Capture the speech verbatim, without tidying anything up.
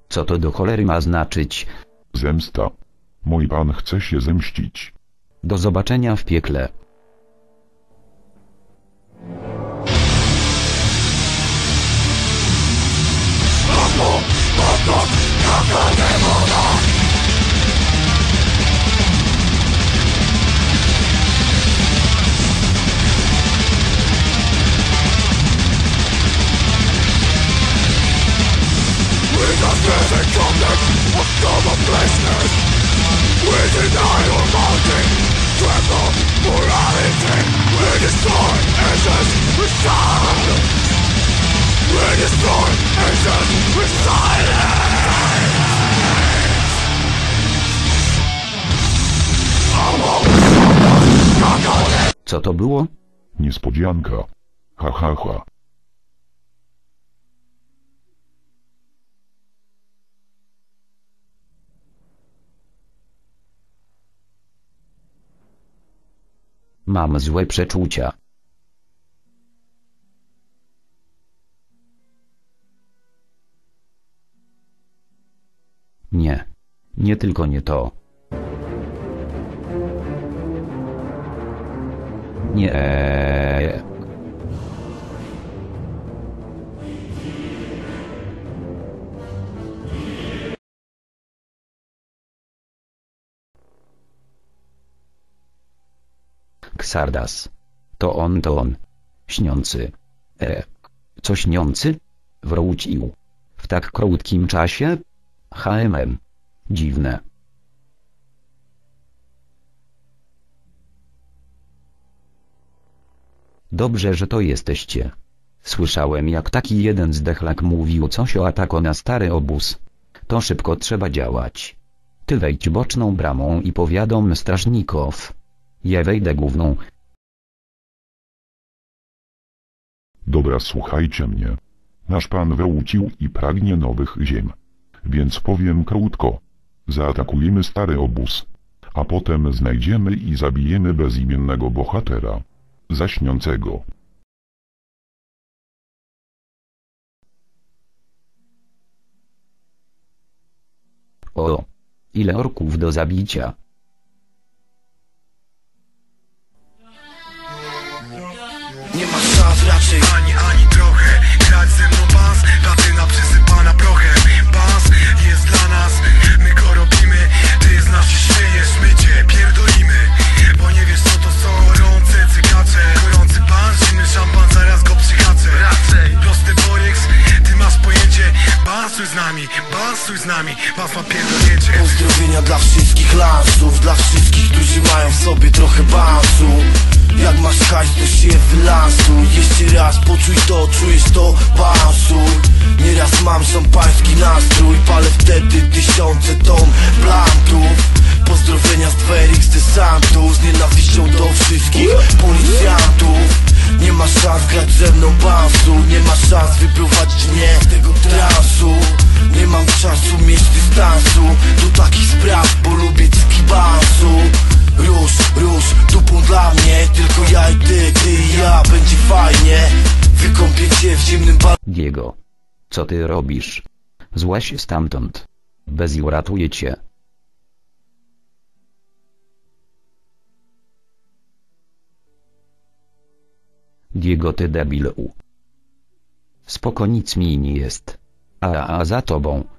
Co to do cholery ma znaczyć? Zemsta. Mój pan chce się zemścić. Do zobaczenia w piekle. Co to było? Niespodzianka. Ha ha ha. Mam złe przeczucia. Nie. Nie tylko nie to. Nie. Xardas. To on, to on. Śniący. E. Co śniący? Wrócił. W tak krótkim czasie? H M M. Dziwne. Dobrze, że to jesteście. Słyszałem, jak taki jeden zdechlak mówił coś o ataku na stary obóz. To szybko trzeba działać. Ty wejdź boczną bramą i powiadom strażników. Ja wejdę główną. Dobra, słuchajcie mnie. Nasz pan wrócił i pragnie nowych ziem. Więc powiem krótko. Zaatakujemy stary obóz. A potem znajdziemy i zabijemy bezimiennego bohatera. Zaśniącego. O! Ile orków do zabicia? Nie ma szans raczej ani, ani trochę. Grać ze mną bas, platyna przysypana prochem. Bas jest dla nas, my go robimy. Ty z nas się śmiejesz, my cię pierdolimy. Bo nie wiesz co to są gorące cykacze. Gorący pan, zimny szampan, zaraz go przyhaczę. Raczej prosty Boryks, ty masz pojęcie. Bansuj z nami, bansuj z nami, bas ma pierdolnięcie. Pozdrowienia dla wszystkich lansów, dla wszystkich, którzy mają w sobie trochę bansu. Jak masz hajs, to się wylansuj. Jeszcze raz poczuj to, czujesz to, bansuj. Nieraz mam szampański nastrój. Palę wtedy tysiące ton plantów. Pozdrowienia z Dwerix desantów. Z nienawiścią do wszystkich policjantów. Nie ma szans grać ze mną bansu. Nie ma szans wyprowadzić mnie z tego transu. Nie mam czasu mieć dystansu do takich spraw, bo lubię cyki bansu. Róż, róż, dupą dla mnie. Tylko ja i ty, ty i ja, będzie fajnie. Wykąpię cię w zimnym ba... Diego. Co ty robisz? Złaź stamtąd. Bez uratuje cię. Diego, ty debilu. Spoko, nic mi nie jest. A, a za tobą.